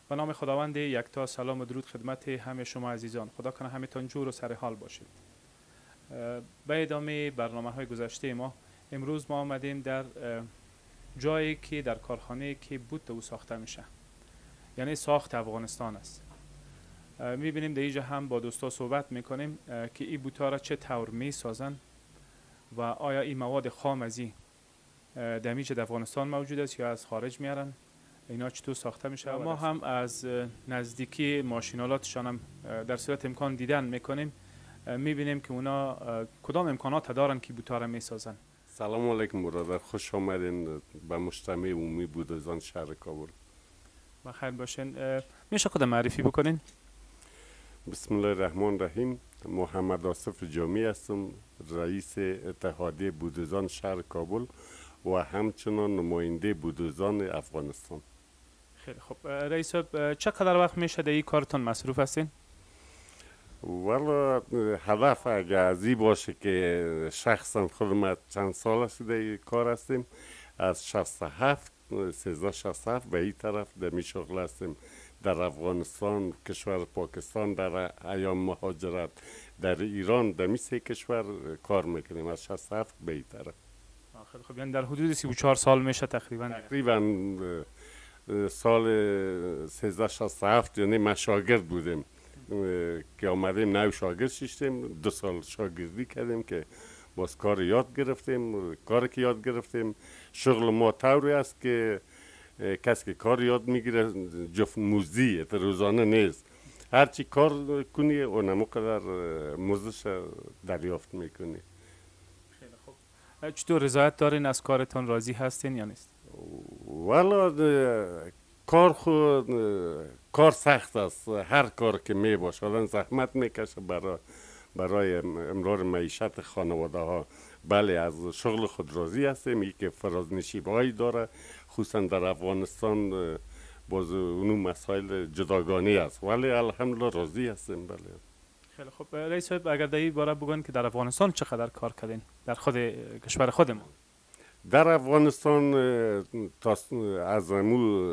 به نام خداوند یکتا سلام و درود خدمت همه شما عزیزان. خدا کنه همتون جور و سر حال باشید. به ادامه برنامه‌های گذشته ما امروز ما آمدیم در جایی که در کارخانه که بوت او ساخته میشه، یعنی ساخت افغانستان است. میبینیم در اینجا هم با دوستا صحبت میکنیم که این بوتا را چه طور میسازن و آیا این مواد خام از این در افغانستان موجود است یا از خارج میارن، اینا چطور ساخته میشه. ما هم از نزدیکی ماشینالاتشان هم در صورت امکان دیدن میکنیم، میبینیم که اونا کدام امکانات دارن که بوتا را میسازن. سلام علیکم برادر، خوش آمدین به مجتمع عمومی بودوزان شهر کابل. بخیر باشین. میشه خود معرفی بکنین؟ بسم الله الرحمن الرحیم. محمد آصف جامی هستم، رئیس اتحادیه بودوزان شهر کابل و همچنان نماینده بودوزان افغانستان. خیلی خوب. رئیس صاحب چقدر وقت میشه در این کارتون مصروف هستین؟ والا هدف اگر از این باشه که شخصا خودم چند سال است در این کار هستیم، از 67 1367 به این طرف در می شغل هستیم. در افغانستان، کشور پاکستان، در ایام مهاجرت در ایران، در می سه کشور کار میکنیم از 67 به این طرف. خیلی خوب. یعنی در حدود 34 سال میشه تقریبا سال 1367 یعنی ما شاگرد بودیم که آمدیم نو شاگرد شدیم، 2 سال شاگردی کردیم که باز کار یاد گرفتیم. کاری که یاد گرفتیم شغل ما طوری است که کسی که کار یاد میگیره جفت موزی روزانه نیست، هرچی کار کنی اونمو قدر موزش دریافت میکنی. خیلی خوب. چطور رضایت دارین از کارتان، راضی هستین یا نیست؟ والا کار سخت است. هر کار که می باشه آدم زحمت میکشه برای امرار معیشت خانواده ها. بله، از شغل خود راضی هستیم. ای که فرازنشیبهایی داره، خصوصا در افغانستان باز اونو مسائل جداگانه است، ولی الحمدلله راضی هستیم. بله. خیلی خوب. رئیس صاحب اگر در این باره بگوین که در افغانستان چقدر کار کردین در خود کشور خودمون؟ در افغانستان از امو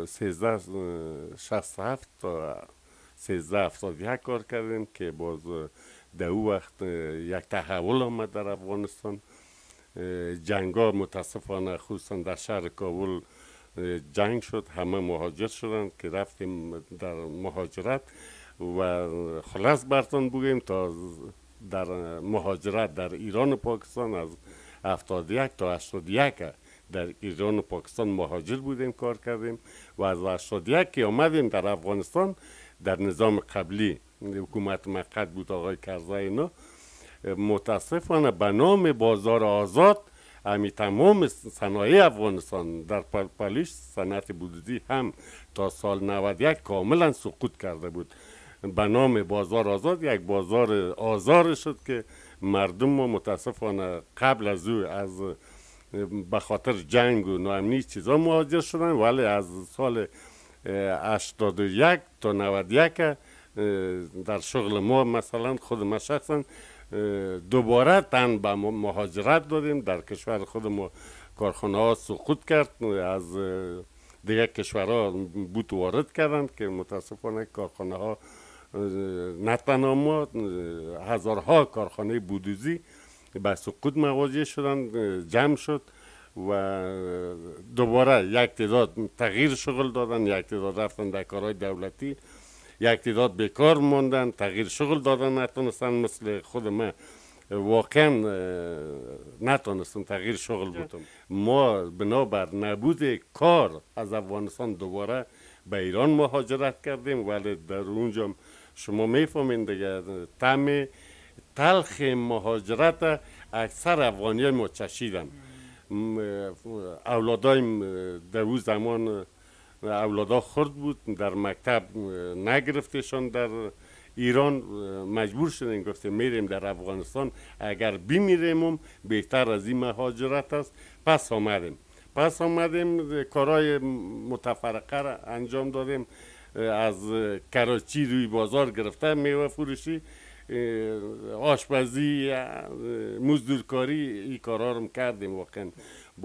1367 تا 1371 کار کردیم که باز در او وقت یک تحول آمد در افغانستان. جنگا متاسفانه خصوصا در شهر کابل جنگ شد، همه مهاجر شدند که رفتیم در مهاجرت و خلاص برتون بگیم تا در مهاجرت در ایران و پاکستان از 71 تا 81 در ایران و پاکستان مهاجر بودیم، کار کردیم و از 81 که آمدیم در افغانستان در نظام قبلی حکومت مقعد بود آقای کرزی اینا، متاسفانه به نام بازار آزاد همی تمام صنایع افغانستان در پالیش صنعت بودجی هم تا سال 91 کاملا سقوط کرده بود. به نام بازار آزاد یک بازار آزار شد که مردم ما متاسفانه قبل از او از به خاطر جنگ و ناامنی چیزا مهاجر شدن، ولی از سال 81 تا 91 در شغل ما مثلا خود ما شخصا دوباره تن به مهاجرت دادیم. در کشور خود ما کارخانه ها سقوط کرد، از دیگر کشورها بوت وارد کردند که متاسفانه کارخانه ها نه تنها ما، هزارها کارخانه بودوزی به سقوط مواجه شدند، جمع شد و دوباره یک تعداد تغییر شغل دادن، یک تعداد رفتن در کارهای دولتی، یک تعداد بیکار موندن، تغییر شغل دادن نتونستن. مثل خود ما واقعا نتونستم تغییر شغل بودم. ما بنابر نبود کار از افغانستان دوباره به ایران مهاجرت کردیم، ولی در اونجا شما میفهمین دیگه طعم تلخ مهاجرت اکثر افغانی ما چشیدن. اولادایم در اون زمان اولادا خرد بود، در مکتب نگرفتشان در ایران، مجبور شدیم گفتیم میریم در افغانستان، اگر بمیریم بهتر از این مهاجرت است. پس آمدیم کارهای متفرقه را انجام دادیم، از کراچی روی بازار گرفته میوه فروشی، آشپزی، مزدورکاری، این کارها رو کردیم. واقعا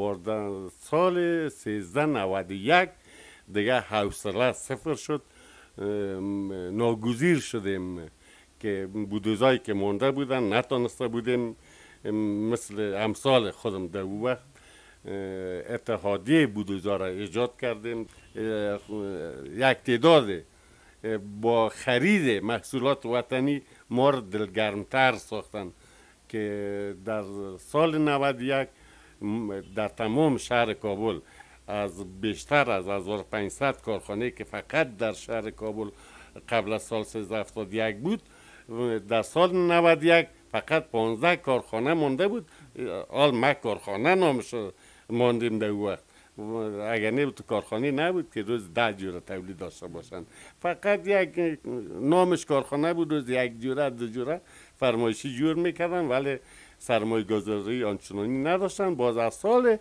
سال 1391 دیگه حوصله صفر شد. ناگزیر شدیم که بودوزایی که مونده بودن نتونسته بودیم مثل امثال خودم در او وقت اتحادیه بودوزا را ایجاد کردیم. یک تعداد با خرید محصولات وطنی ما را دلگرمتر ساختن که در سال 91 در تمام شهر کابل از بیشتر از 1500 کارخانه که فقط در شهر کابل قبل از سال 1371 بود، در سال 91 فقط 15 کارخانه مانده بود. آل ما کارخانه نامش ماندیم در وقت. اگر نه تو کارخانه نبود که روز 10 جوره تولید داشته باشند. فقط یک نامش کارخانه بود، روز 1 جوره 2 جوره فرمایشی جور میکردن، ولی سرمایه گذاری آنچنانی نداشتن. باز از سال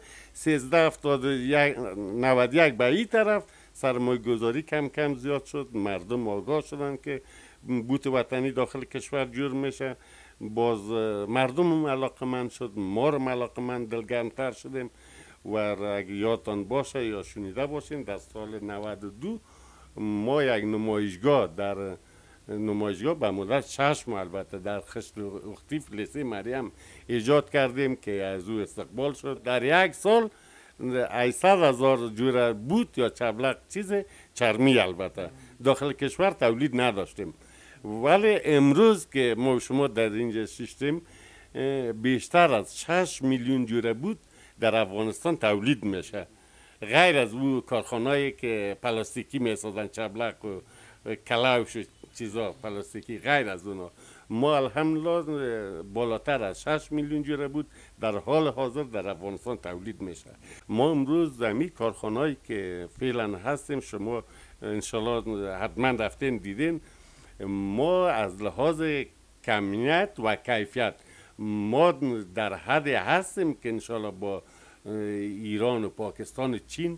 1391 به این طرف سرمایه گذاری کم کم زیاد شد، مردم آگاه شدن که بوت وطنی داخل کشور جور میشه. باز مردم علاقمند شد، ما رو علاقمند دلگرمتر شدیم. و اگه یادتان باشه یا شنیده باشین در سال 92 ما یک نمایشگاه در نمایشگاه به مدت 6 ماه البته در خشت اختیف لیسه مریم ایجاد کردیم که از او استقبال شد. در یک سال 800,000 جوره بوت یا چبلق چیز چرمی البته داخل کشور تولید نداشتیم، ولی امروز که ما شما در اینجا شیشتیم بیشتر از 6 میلیون جوره بوت در افغانستان تولید میشه. غیر از او کارخانه‌ای که پلاستیکی میسازن، چبلق و کلاوش و چیزا پلاستیکی، غیر از اونا ما الحمدلله بالاتر از 6 میلیون جوره بود در حال حاضر در افغانستان تولید میشه. ما امروز زمین کارخانه‌ای که فعلا هستیم، شما انشالله حتما رفتین دیدین، ما از لحاظ کمیت و کیفیت ما در حد هستیم که انشالله با ایران و پاکستان و چین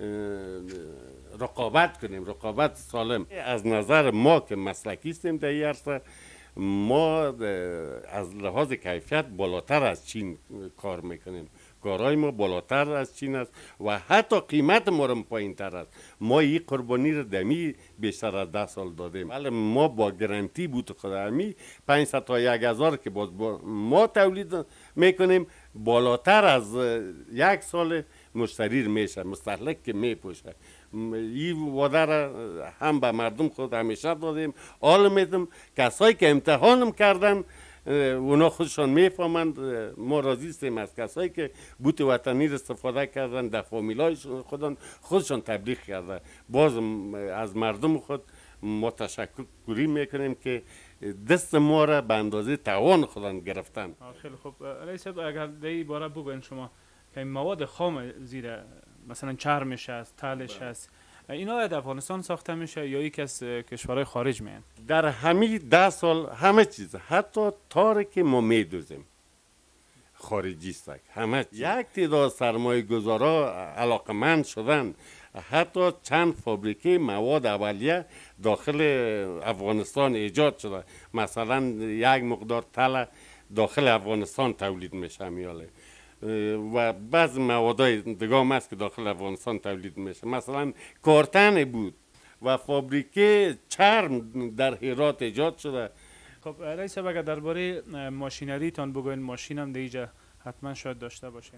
رقابت کنیم، رقابت سالم. از نظر ما که مسلکی هستیم در این عرصه، ما از لحاظ کیفیت بالاتر از چین کار میکنیم. کارهای ما بالاتر از چین است و حتی قیمت ما هم پایین تر است. ما این قربانی رو دمی بیشتر از 10 سال دادیم، ولی ما با گارانتی بود خود همی 500 تا 1000 که باز ما تولید میکنیم بالاتر از 1 سال مشتری میشه، مستهلک که میپوشه. این وعده را هم به مردم خود همیشه دادیم. حال میدم کسایی که امتحانم کردن اونا خودشان میفهمند. ما راضی هستیم از کسایی که بوت وطنی را استفاده کردن، در فامیلای خودشان تبلیغ کرده. باز از مردم خود ما تشکری میکنیم که دست ما را به اندازه توان خودان گرفتن. خیلی خوب. رئیس صاحب اگر در این باره بگوین شما که مواد خام زیر مثلا چرمش است، تلش است، اینا در افغانستان ساخته میشه یا یکی از کشورهای خارج میان؟ در همین 10 سال همه چیز، حتی تاری که ما میدوزیم خارجی است. همه یک تعداد سرمایه گذارا علاقمند شدن، حتی چند فابریکه مواد اولیه داخل افغانستان ایجاد شده. مثلا یک مقدار تل داخل افغانستان تولید میشه میاله و بعض موادای دیگه هم هست که داخل افغانستان تولید میشه. مثلا کارتن بود و فابریکه چرم در هرات ایجاد شده. خب رئیس صاحب اگر درباره ماشینری تان بگوین، ماشین هم دیجا حتما شاید داشته باشین.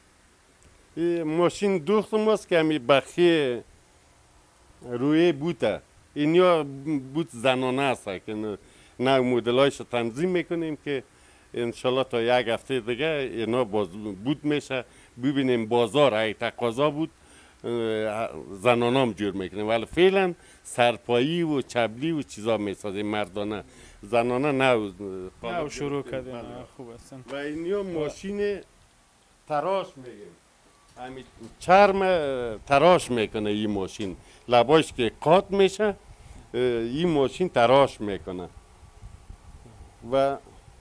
ماشین دوست ماست که همی بخی روی بوته، اینیا بوت زنانه است که نه مدلایش تنظیم میکنیم که انشالله تا 1 هفته دیگه اینا باز بود میشه. ببینیم بازار ای تقاضا بود زنانام جور میکنیم، ولی فعلا سرپایی و چبلی و چیزا میسازیم مردانه. زنانه نه شروع کردیم. خوب هستن. و اینیا ماشین تراش میگیم، همین چرم تراش میکنه. این ماشین لباش که قات میشه این ماشین تراش میکنه و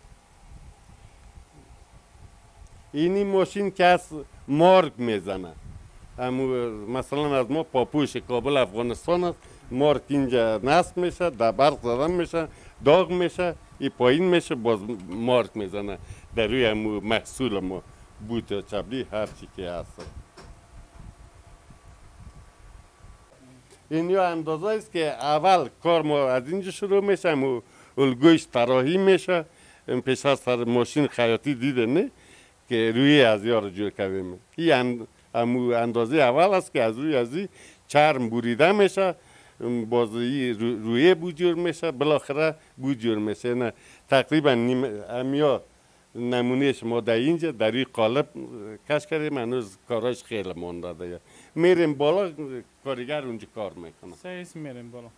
اینی ماشین که از مارک میزنه. مثلا از ما پاپوش کابل افغانستان است، مارک اینجا نصب میشه، در برق زدن میشه، داغ میشه، این پایین میشه، باز مارک میزنه در روی محصول ما، بوت چبلی هر چی که هست. این اندازه است که اول کار ما از اینجا شروع میشه و الگویش طراحی میشه. پیش از سر ماشین خیاطی دیده نه که روی از یار جور کردیم. این اندازه اول است که از روی ازی چرم بریده میشه، باز روی بوجور میشه، بالاخره بوجور میشه. نه تقریبا امیا نمونهش ما در اینجا در روی قالب کش کردیم، هنوز کاراش خیلی مونده دیگه. میریم بالا، کارگر اونجا کار میکنه. سیس میریم بالا.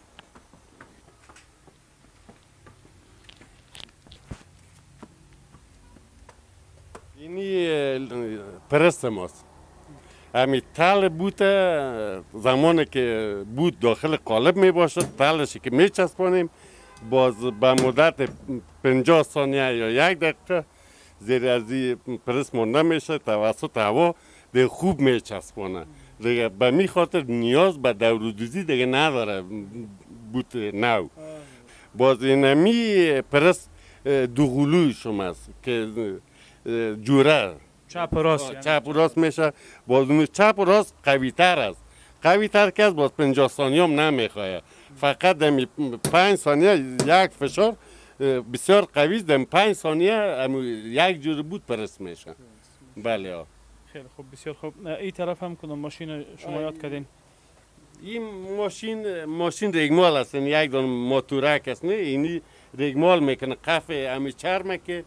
اینی پرست ماست. همین تل بوده زمانی که بود داخل قالب می باشد، تلشی که می چسبانیم باز به مدت 50 ثانیه یا 1 دقیقه زیر از پرست مانده میشه، توسط هوا دیگه خوب می چسبانه. دیگه به می خاطر نیاز به دوردوزی دیگه نداره بود نو. باز اینمی پرست دوغلوی شماست که جوره چپ و راست چپ و راست میشه. باز چپ و راست قوی تر است، قوی تر که از باز 50 ثانیه هم نمیخواه، فقط دمی 5 ثانیه یک فشار بسیار قوی است، دمی 5 ثانیه یک جور بود پرست میشه. بله خیلی خوب، بسیار خوب. این طرف هم کدام ماشین شما یاد کردین؟ این ماشین رگمال است، یک دونه موتورک است. نه اینی رگمال میکنه قفه امی چرمه که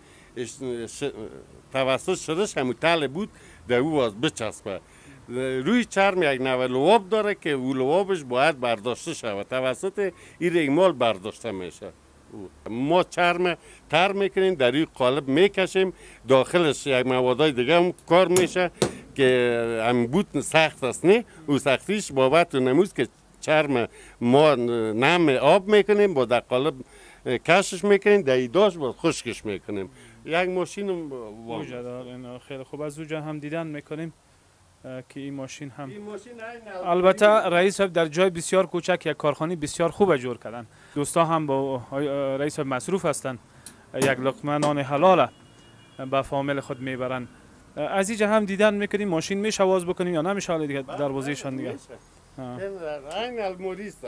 توسط شدش همون تل بود در او باز بچسبه. روی چرم یک نوع لواب داره که او لوابش باید برداشته شود، توسط این رگمال برداشته میشه. ما چرم تر میکنیم، در روی قالب میکشیم، داخلش یک موادای دیگه هم کار میشه که هم بود سخت است. نه او سختیش بابت نموز که چرم ما نم آب میکنیم، با در قالب کشش میکنیم، در ایداش با خشکش میکنیم. یک ماشین اوجه دار. خیلی خوب، از اوجه هم دیدن میکنیم که این ماشین هم البته رئیس صاحب در جای بسیار کوچک یک کارخانه بسیار خوب جور کردن. دوستا هم با رئیس صاحب مصروف هستند، یک لقمه نان حلال به فامیل خود میبرن. از اینجا هم دیدن میکنیم ماشین میشه آواز بکنیم یا نمیشه؟ حالا دیگه دروازه‌شان دیگه این الموری است.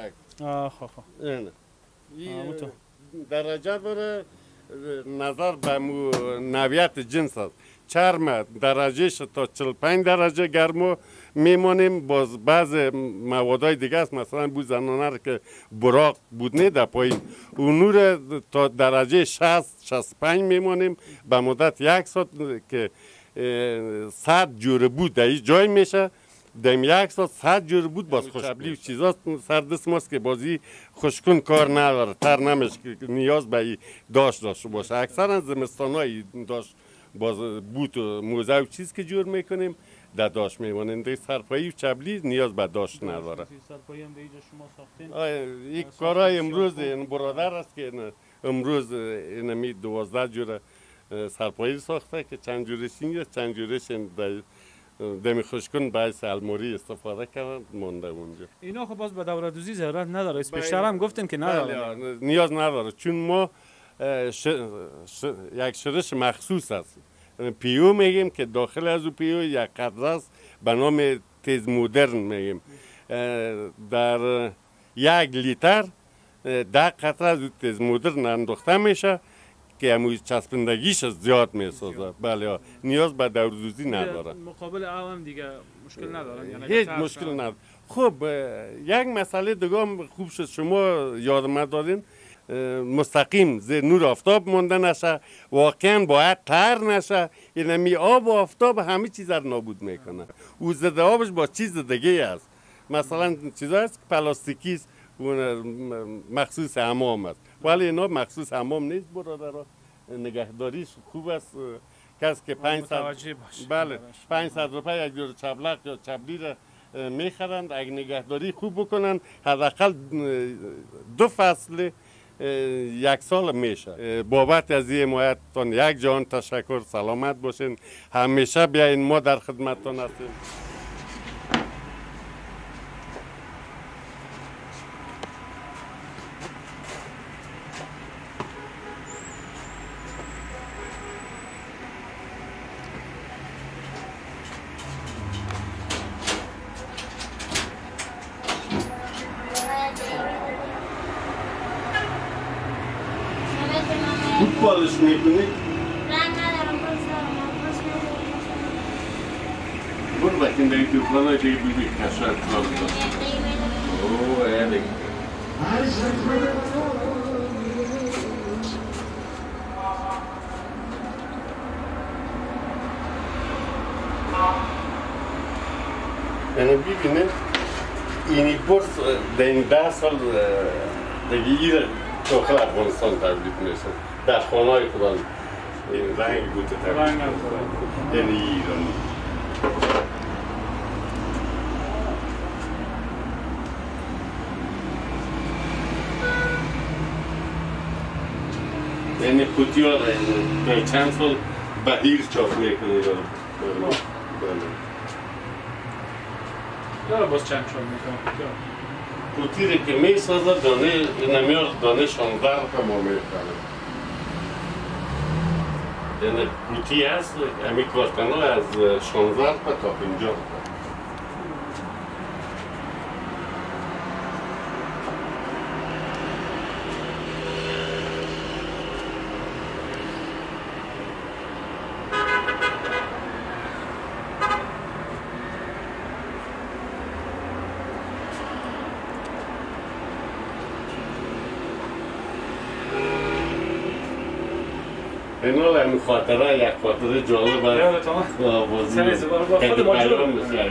درجه داره نظر به نوعیت جنس است. چرم درجهش تا 45 درجه گرما میمانیم. باز بعض موادهای دیگه است، مثلا بود زنانه را که براق بود نه در پایین، اون نور تا درجه 60-65 میمانیم به مدت 1 ساعت که 100 جوره بود در این جای میشه. دم 1 ساعت 100 جور بود باز خوشبلی و چیزا سردست ماست که بازی خوشکن کار نداره، تر نمیشه که نیاز به داشته باشه. اکثرا زمستانایی داشت باز بود و موزه و چیز که جور میکنیم در داشت میمونیم. دیگه سرپایی و چبلی نیاز به داشت نداره. سرپایی هم دیگه شما ساختین؟ این کارهای امروز این برادر است که امروز اینمی 12 جور سرپایی ساخته که چند جورش اینجا چند جورش دمی خوشکن باعث الموری استفاده کردن مونده اونجا. اینا خب باز به دوردوزی ضرورت نداره، بیشتر هم گفتین که نداره. نیاز نداره چون ما یک شرش مخصوص است، پیو میگیم که داخل از او پیو یک قطره است به نام تیز مدرن میگیم. در 1 لیتر 10 قطره از تیز مدرن انداخته میشه که همون چسبندگیش زیاد میسازه. بله نیاز به دوردوزی نداره. مقابل هم دیگه مشکل نداره، هیچ مشکل نداره. خب یک مسئله دیگه هم خوب شد شما یادم دادین، مستقیم زیر نور آفتاب مونده نشه، واقعا باید تر نشه. اینمی آب و آفتاب همه چیز رو نابود میکنه. او زده آبش با چیز دیگه است، مثلا چیزا است که پلاستیکی است مخصوص حمام است، ولی اینا مخصوص حمام نیست برادرها. نگهداریش خوب است. کسی که 500 بله 500 روپیه یک جور چبلق یا چبلی را میخرند، اگه نگهداری خوب بکنن حداقل 2 فصل 1 سال میشه. بابت از این حمایتتان یک جان تشکر. سلامت باشین، همیشه بیاین، ما در خدمتتان هستیم. بود پالش میکنی؟ رنگ ندارم باز دارم باز ندارم برو بکن دیگه دوکانه دیگه ببین کشور کار دار. اوه ایده. یعنی ببینه اینی برس در این 10 سال دیگه ایره داخل افغانستان تولید میشه در خانه های خودان این رنگ بوده تولید میشه یعنی ایرانی یعنی پوتی ها در چند سال بهیر چاپ میکنه یا باز چند سال میکنم پوتی رو که میسازه دانه نمیار دانه 16 رو ما میکنه یعنی پوتی هست امی کارتن ها از 16 تا 50 اینا همین خاطره یک خاطره جالب است خیلی پیام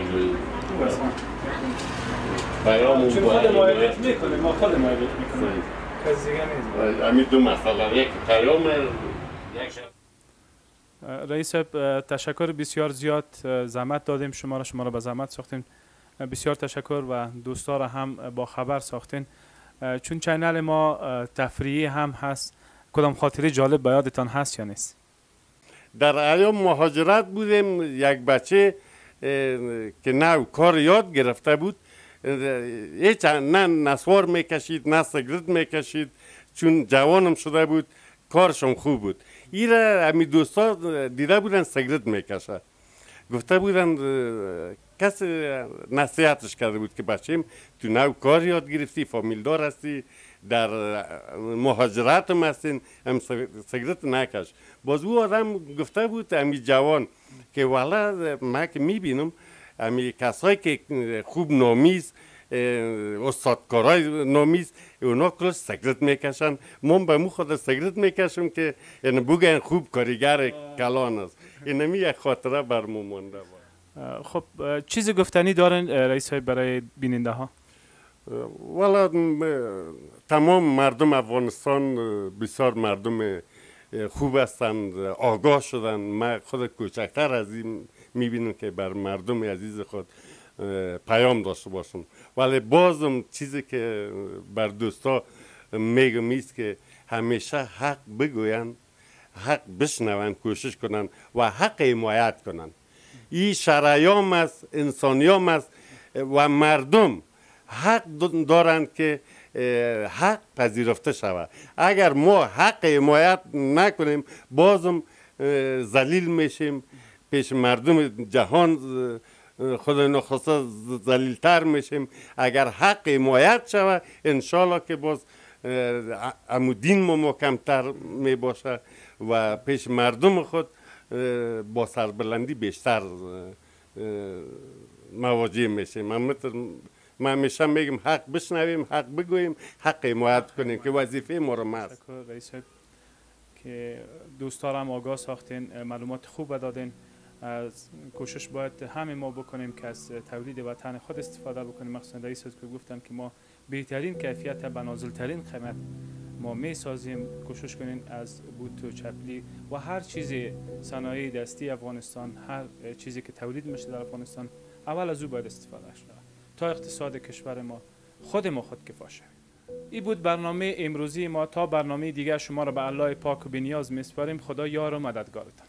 پیام چون خود ما ادیت میکنیم ما خود ما ادیت میکنیم کسی دیگه نیست همین دو مسئله یک پیام رئیس صاحب تشکر بسیار زیاد زحمت دادیم شما را به زحمت ساختین بسیار تشکر و دوستا را هم با خبر ساختین چون چینل ما تفریحی هم هست کدام خاطره جالب به یادتان هست یا نیست؟ در ایام مهاجرت بودیم یک بچه که نه کار یاد گرفته بود هیچ نه نسوار میکشید نه سیگرت میکشید چون جوانم شده بود کارشم خوب بود ایره همی دوستا دیده بودن سیگرت میکشه گفته بودن کسی نصیحتش کرده بود که بچه‌م تو نو کار یاد گرفتی فامیلدار هستی در مهاجرت هم هستین هم سیگرت نکش باز او آدم گفته بود امی جوان که والا من که میبینم امی کسایی که خوب نامیز استادکارای نامیز اونا کلش سیگرت میکشن من به مو خود سیگرت میکشم که یعنی بگن خوب کاریگر کلان است اینمی یک خاطره برمون مونده بود خب چیزی گفتنی دارن رئیس صاحب برای بیننده ها؟ والا تمام مردم افغانستان بسیار مردم خوب هستند آگاه شدن من خود کوچکتر از این میبینم که بر مردم عزیز خود پیام داشته باشم ولی بازم چیزی که بر دوستا میگم ایست که همیشه حق بگوین حق بشنون کوشش کنن و حق حمایت کنن این شرایام است انسانیام است و مردم حق دارند که حق پذیرفته شود اگر ما حق حمایت نکنیم بازم ذلیل میشیم پیش مردم جهان خدا نخواسته ذلیلتر میشیم اگر حق حمایت شود انشالله که باز امو دین ما محکمتر میباشه و پیش مردم خود با سربلندی بیشتر مواجه میشیم من همیشه میگم حق بشنویم حق بگوییم حق حمایت کنیم که وظیفه ما رو است رئیس صاحب که دوستا هم آگاه ساختین معلومات خوب دادین کوشش باید همه ما بکنیم که از تولید وطن خود استفاده بکنیم مخصوصا رئیس صاحب که گفتن که ما بهترین کیفیت به نازلترین قیمت ما میسازیم کوشش کنین از بوت و چپلی و هر چیز صنایع دستی افغانستان هر چیزی که تولید میشه در افغانستان اول از او باید استفاده شود تا اقتصاد کشور ما خود کفا شویم این بود برنامه امروزی ما تا برنامه دیگر شما را به الله پاک و بی‌نیاز میسپاریم خدا یار و مددگارتان